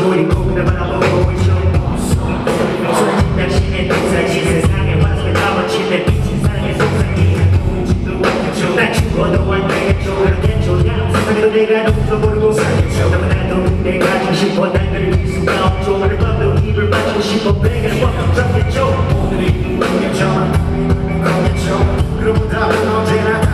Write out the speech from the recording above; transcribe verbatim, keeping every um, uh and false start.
우리 고민을 바라보고 있어 솔직 당신의 동사지 세상에 와서 나머지내 미친 사랑의 속삭이 난 죽어도 안 되겠죠 그렇겠죠 세상에도 내가 너무도 모르고 살겠죠 너무나도 내가 가지고 싶어 날 그릴 수가 없죠 오늘 밤도 입을 맞추고 싶어 배가 꽉 잡겠죠 오늘이 눈겠죠 거겠죠 그러고 다음은 언제나